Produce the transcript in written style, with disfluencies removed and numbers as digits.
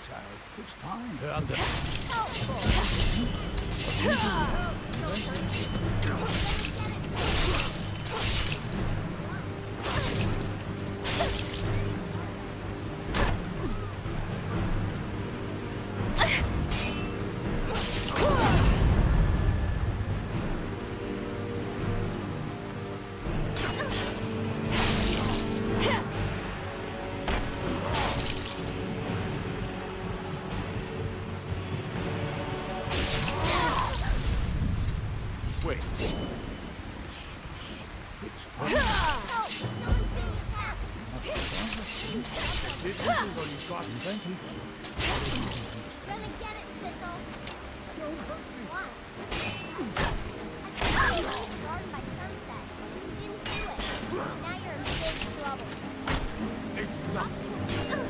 child. It's fine. Under. Wait. It's fine. Someone's being attacked. This is all you've got, plenty. Gonna get it, Sizzle. Don't hurt me. Why? I told you to the garden by sunset. You didn't do it. Now you're in big trouble. It's nothing.